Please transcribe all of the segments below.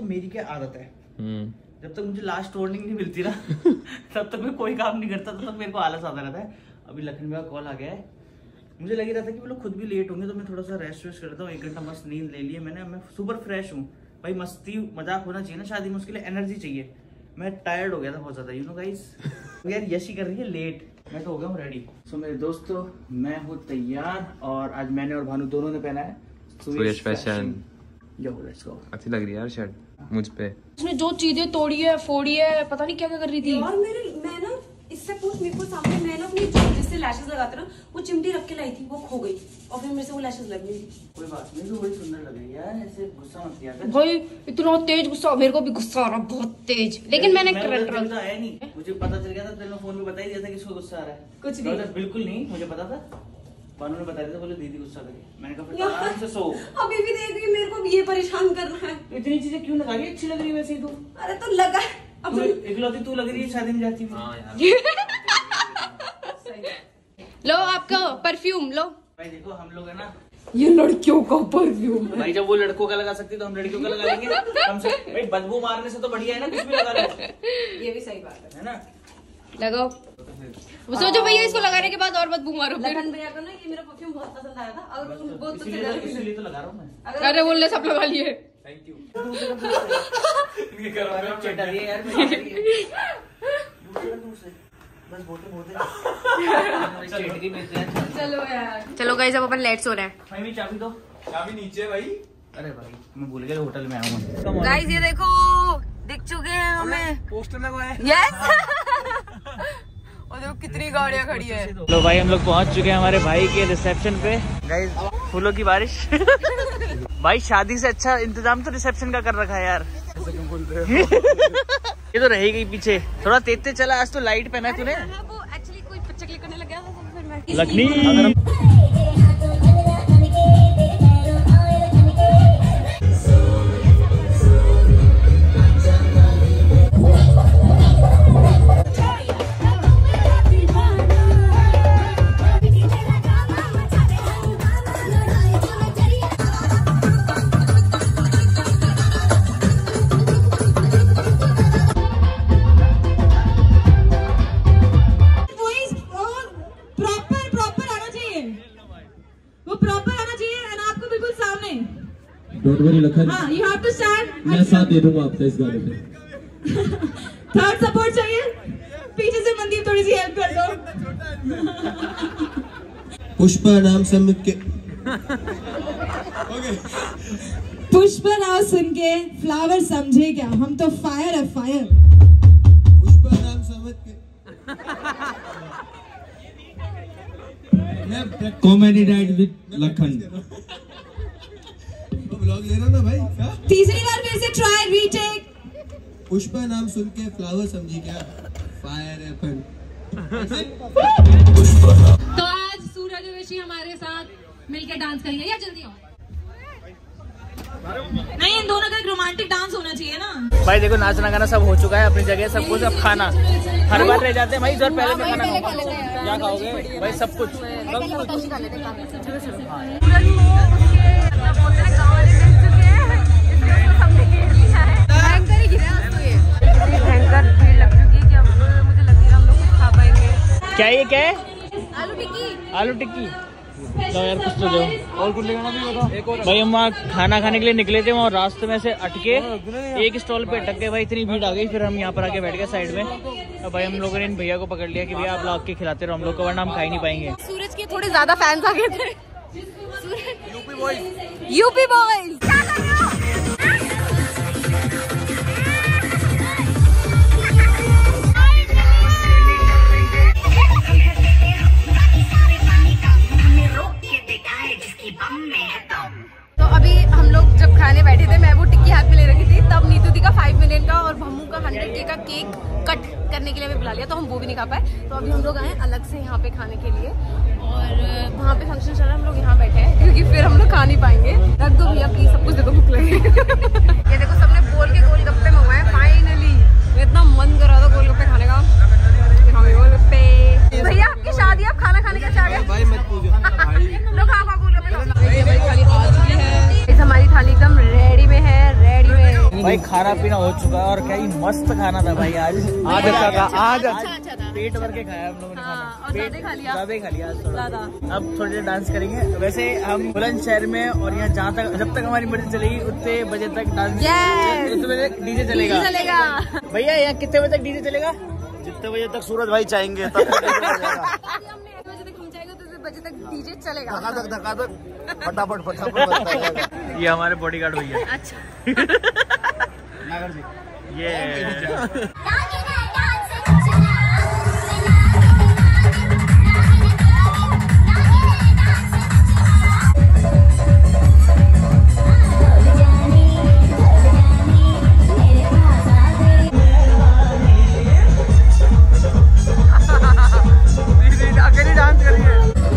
मेरी क्या आदत है, जब तक मुझे लास्ट वार्निंग नहीं मिलती ना तब तक मैं कोई काम नहीं करता, तब तक मेरे को आलस आता रहता है। अभी लखन का कॉल आ गया है, मुझे लग रहा था कि वो लोग खुद भी लेट होंगे, तो मैं थोड़ा सा रेस्ट वेस्ट करता हूँ। 1 घंटा मस्त नींद ले लिए मैंने, मैं सुपर फ्रेश हूँ भाई। मस्ती मजाक होना चाहिए ना शादी में, उसके लिए एनर्जी चाहिए। मैं टायर्ड हो गया था बहुत ज्यादा, यू नो गाइस। यार यशी कर रही है लेट, मैं तो हो गया हूँ रेडी। सो मेरे दोस्तों, मैं हूँ तैयार और आज मैंने और भानु दोनों ने पहना है सूरज फैशन। Yo let's go. अच्छी लग रही है यार शर्ट मुझ पे। उसने जो चीजें तोड़ी है, फोड़ी है, पता नहीं क्या क्या कर रही थी। और मैं ना इससे पूछ मेरे को सामने, मैं ना अपनी जिससे लैशेस लगाते ना वो चिमटी रख के लाई थी, वो खो गई और फिर मेरे से वो लैशेस लग गई थी। कोई बात नहीं, तो बड़ी सुंदर लग रही है यार, ऐसे गुस्सा मत किया कर। भाई इतना तेज गुस्सा, मेरे को भी गुस्सा आ रहा बहुत तेज, लेकिन मैंने कंट्रोल है नहीं। मुझे पता चल गया था, तेरे फोन पे बता ही दिया था किसको गुस्सा आ रहा है। कुछ नहीं, बिल्कुल नहीं, मुझे पता था। बानू ने बता दिया था, बोले दीदी गुस्सा करी। मैंने कहा आराम से सो। अभी भी देख रही, मेरे को ये परेशान कर रहा है। इतनी चीजें क्यों लगा रही है? अच्छी लग रही है वैसे ही तू। अरे तो लगा अब इकलौती तू लग रही है शादी में जाती है। लो आपका परफ्यूम लो। भाई देखो हम लोग है ना, ये लड़कियों का परफ्यूम है भाई। जब वो लड़कों का लगा सकती तो हम लड़कियों का लगा लेंगे कम से। भाई बदबू मारने से तो बढ़िया है ना कुछ भी लगा लो। ये भी सही बात है ना। लगाओ, सोचो भैया इसको लगाने के बाद और बदबू मारो। लखन भैया को ना ये मेरा परफ्यूम बहुत पसंद आया था, अगर उनको इसलिए तो लगा रहा हूँ मैं। अरे बोलने सब लगा लिए। Thank you. चलो यार, चलो गाइस अब अपन लेट्स हो रहे हैं। भाई चाबी दो। चाबी नीचे भाई। अरे भाई मैं भूल गया होटल में आऊंगा। गाइस ये देखो दिख चुके हैं हमें, पोस्टर लगवाए। यस। और देखो कितनी गाड़ियां खड़ी है। लो भाई हम लोग पहुंच चुके हैं हमारे भाई के रिसेप्शन पे। गाइस फूलों की बारिश। भाई शादी से अच्छा इंतजाम तो रिसेप्शन का कर रखा है यार। ये तो रह गई पीछे, थोड़ा तेज चला। आज तो लाइट पहना है तूने। वो एक्चुअली कोई पिक्चर क्लिक करने लग गया था, तो फिर मैं लखनी डोंट वरी लखन। हाँ, you have to stand. मैं साथ दे दूंगा आपका इस गाने पे। थर्ड सपोर्ट चाहिए, पीछे से मनदीप थोड़ी सी हेल्प कर दो। पुष्पा नाम समझ के पुष्पा नाम सुन के फ्लावर समझे क्या, हम तो फायर है फायर। पुष्पा नाम समझ के comedy night with Lakhan. Blog ले रहा ना भाई। तीसरी बार फिर से ट्राई, रीटेक। पुष्पा नाम सुन के फ्लावर समझी क्या, फायर एपल। तो आज सूरज और ऋषि हमारे साथ मिलकर डांस करेंगे, या जल्दी आओ। नहीं, इन दोनों का एक रोमांटिक डांस होना चाहिए ना। भाई देखो नाचना गाना सब हो चुका है अपनी जगह, सब कुछ। अब खाना हर बार रह जाते हैं भाई, इधर पहले में खाना क्या खाओगे भाई? सब कुछ क्या ये क्या है? आलू टिक्की। आलू टिक्की। तो यार कुछ तो दो और कुछ लेना भी बताओ। भाई हम वहाँ खाना खाने के लिए निकले थे, वहाँ रास्ते में से अटके एक स्टॉल पे अटक गए भाई, इतनी भीड़ आ गई। फिर हम यहाँ पर आके बैठ गए साइड में। तो भाई हम लोगों ने इन भैया को पकड़ लिया कि भैया आप लाके खिलाते रहो हम लोग को, वरना हम खा ही नहीं पाएंगे। सूरज के थोड़े ज्यादा फैंस आ गए थे। UP boys. तो अभी हम लोग जब खाने बैठे थे, मैं वो टिक्की हाथ में ले रखी थी, तब नीतू दी का 5 मिलियन का और भम्मू का 100K का केक कट करने के लिए हमें बुला लिया, तो हम वो भी नहीं खा पाए। तो अभी हम लोग आए अलग से यहाँ पे खाने के लिए, और वहाँ पे फंक्शन चल रहा है, हम लोग यहाँ बैठे हैं क्योंकि फिर हम लोग खा नहीं पाएंगे। रख दो भैया प्लीज, सब कुछ देखो, भूख लगी। ये देखो सबने बोल के गोलगप्पे मंगवाए फाइनली। इतना मन कर रहा था गोलगप्पे खाने का। गोलगप्पे भैया आपकी शादी, आप खाना खाने का चाह गए भाई, मत पूछो। लो खा गोलगप्पे। हमारी थाली एकदम रेडी में है, रेडी में। भाई खाना पीना हो चुका है और क्या ही मस्त खाना था भाई आज अच्छा था। आज पेट भर के खाया हम लोगों ने खाना, और ज्यादा खा लिया आज थोड़ा। अब थोड़ी देर डांस करेंगे। वैसे हम बुलंदशहर में और यहाँ जहाँ तक जब तक हमारी मर्जी चलेगी उतने बजे तक डांस, उतने बजे डीजे चलेगा भैया। यहाँ कितने बजे तक डीजे चलेगा? जितने बजे तक सूरज भाई चाहेंगे तब बजे तक डीजे चलेगा। धक्का फटाफट। ये हमारे बॉडीगार्ड भैया। अच्छा नागर जी ये डांस करिए।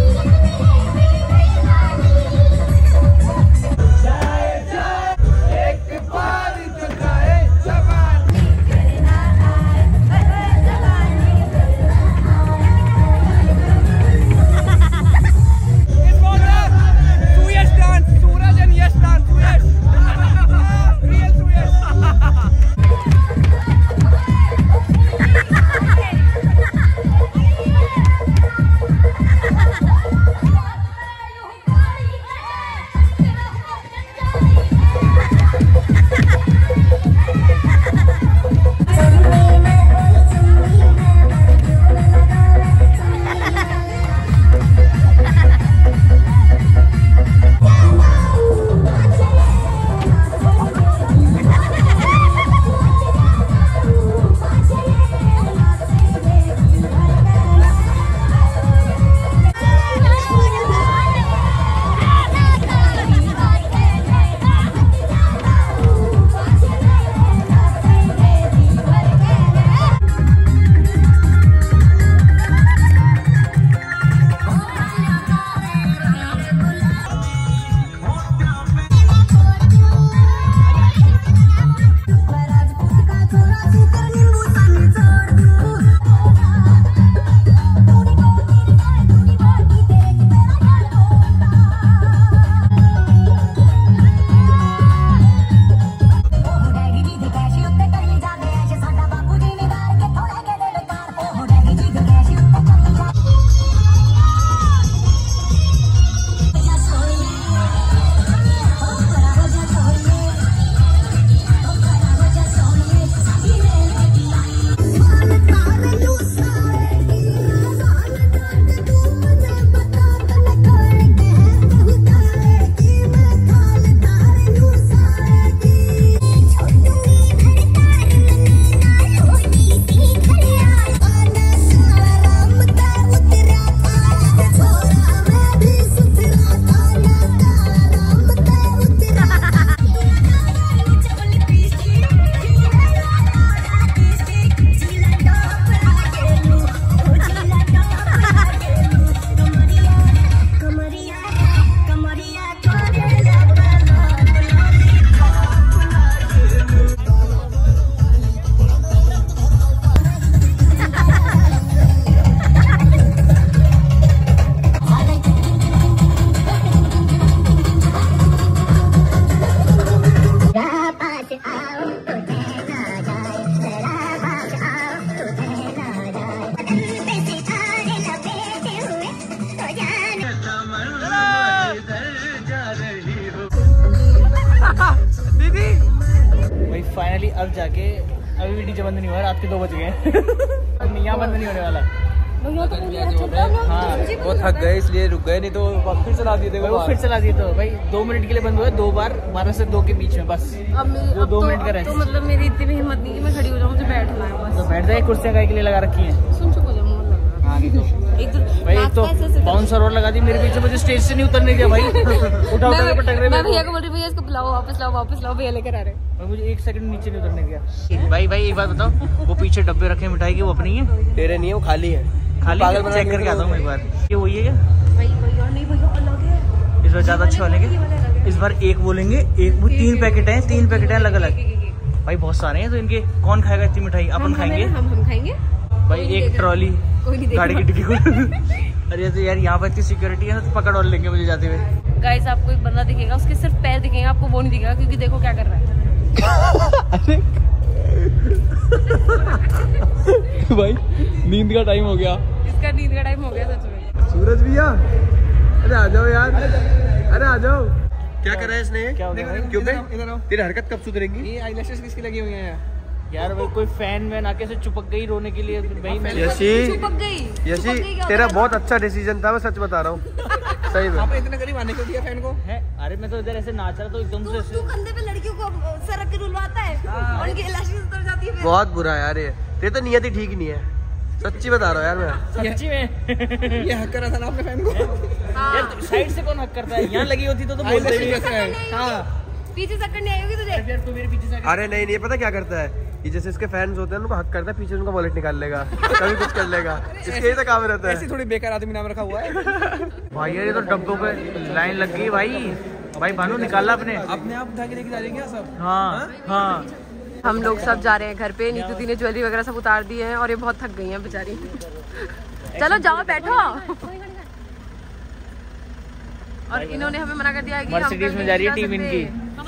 फाइनली अब जाके अभी भी डीजे बंद नहीं हुआ, रात के 2 बज गए यहाँ बंद नहीं होने वाला। हाँ वो थक गए इसलिए रुक गए, नहीं तो फिर चला दिए थे। वो फिर चला दिए तो भाई 2 मिनट के लिए बंद हुआ, 2 बार 12 से 2 के बीच में बस। अब वो 2 मिनट का तो मतलब मेरी इतनी भी हिम्मत नहीं कि मैं खड़ी हो जाऊँ, मुझे बैठना है बस। तो बैठ जाए, कुर्सियाँ काय के लिए लगा रखी है। सुन चुको जाऊँ भाई एक तो बाउंसर और लगा दी मेरे पीछे, मुझे स्टेज से नहीं उतरने दिया भाई। उठा उठा के पटक रहे। मैं भैया को बोल रही भैया इसको बुलाओ, वापस लाओ, भैया लेकर आ रहे। मुझे 1 सेकंड नीचे नहीं उतरने दिया। भाई एक बात बताओ, वो पीछे डब्बे रखे मिठाई के, वो अपनी है? तेरे नहीं है, वो खाली है। खाली चेक करके आता हूँ एक बार। ये वही है क्या? भैया इस बार ज्यादा अच्छे वाले के। इस बार एक बोलेंगे, एक वो 3 पैकेट है, 3 पैकेट है अलग अलग। भाई बहुत सारे हैं, तो इनके कौन खाएगा इतनी मिठाई? अपन खाएंगे, हम खाएंगे भाई। एक ट्रॉली गाड़ी की डिक्की खोल। अरे तो यार यहाँ पर इतनी सिक्योरिटी है, तो पकड़ और लेंगे मुझे जाते हुए। गाइस आपको एक बंदा दिखेगा, उसके सिर्फ पैर दिखेंगे, आपको वो नहीं दिखेगा, क्योंकि देखो क्या कर रहा है। अरे भाई नींद का टाइम हो गया, इसका नींद का टाइम हो गया सच में। सूरज भैया अरे आ जाओ यार, अरे आ जाओ। क्या कर रहा है इसने? क्या हो गया? क्यों बे? तेरी हरकत कब सुधरेगी? ये आईलैशेस किसकी लगी हुई हैं यार भाई कोई फैन वैन आके से चिपक गई रोने के लिए भाई। मैं यशी चिपक गई। यशी तेरा बहुत अच्छा डिसीजन था, मैं सच बता रहा हूँ। सही में आपने इतने करीब आने क्यों दिया फैन को? है अरे मैं तो इधर ऐसे नाच रहा तो एकदम से तू कंधे पे लड़कियों को सर रख के रुलवाता है और उनकी लैशेस उतर जाती है। बहुत बुरा है यार, ये तो नियत ही ठीक नहीं है, सच्ची बता रहा हूँ यार मैं। सच्ची में ये हक करा था ना आपने फैन को? यार साइड से कौन हक करता है? यहाँ लगी होती तो बोलते भी। पीछे चक्कर नहीं आई होगी तुझे? फिर तू मेरे पीछे से अरे नहीं नहीं, पता क्या करता है ये, जैसे इसके फैंस होते हैं उनको हक करता है, पीछे उनका वॉलेट निकाल लेगा, कभी कुछ कर लेगा, इसके ही तो काम रहता है। ऐसी थोड़ी बेकार आदमी नाम रखा हुआ है भाई। यार ये तो डब्बों पे लाइन लग गई भाई भानु निकाला अपने आप उठा के लेके जा रहे हैं क्या सब? हाँ। हम लोग सब जा रहे हैं घर पे। नीतू दी ने ज्वेलरी वगैरह सब उतार दी है और ये बहुत थक गई हैं बेचारी। चलो जाओ बैठो। और इन्होंने हमें मना कर दिया है कि मर्सिडीज में जा रही है टीम इनकी।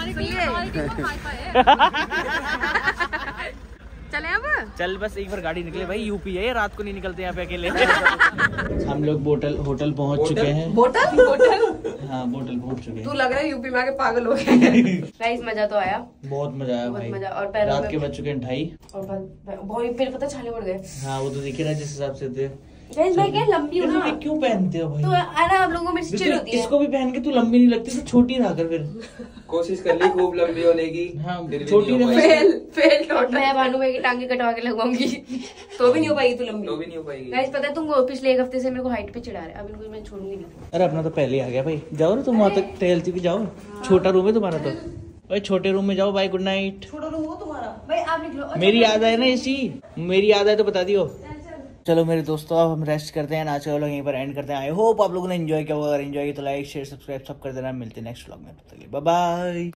चले अब चल बस एक बार गाड़ी निकले भाई, यूपी है ये, रात को नहीं निकलते यहाँ पे अकेले। हम लोग होटल पहुँच चुके हैं। बोतल हाँ बोतल पहुँच चुके हैं। तू लग रहा है यूपी में आके पागल हो गए। गाइस मजा तो आया, बहुत मजा आया भाई। मजा। और पैरों रात में के बज चुके हैं 2:30 और बहुत फिर पता छाले उड़ गए। हाँ वो तो दिख रहा है जिस हिसाब से थे। गाइस मैं क्या लंबी हूँ ना, क्यों पहनते हो भाई? तो अरे आप लोगों में चिल होती है। इसको भी पहन के तू लंबी नहीं लगती तो छोटी रहा कर फिर। कोशिश कर ली खूब लंबी होने की। हाँ फिर भी छोटी नहीं हो रह। फेल। मैं भानु भाई की टांगे कटवा के लगवाऊंगी तो भी नहीं हो पाएगी तू लंबी। तो भी नहीं हो पाएगी। गाइस पता है तुमको पिछले एक हफ्ते से मेरे को हाइट पे चिढ़ा रहे हैं, अब इनको मैं छोड़ूंगी नहीं। अरे अपना तो पहले ही आ गया भाई, जाओ ना तुम वहाँ तक टहलती भी जाओ। छोटा रूम है तुम्हारा तो भाई, छोटे रूम में जाओ भाई। Good night. छोटा रूम हो तुम्हारा भाई, आप निकलो। मेरी याद आए ना इसी, मेरी याद आए तो बता दियो। चलो मेरे दोस्तों अब हम रेस्ट करते हैं, आज का व्लॉग यहीं पर एंड करते हैं। आई होप आप लोगों ने एंजॉय किया होगा, अगर एंजॉय किया तो लाइक शेयर सब्सक्राइब सब कर देना। मिलते हैं नेक्स्ट व्लॉग में, बाय बाय।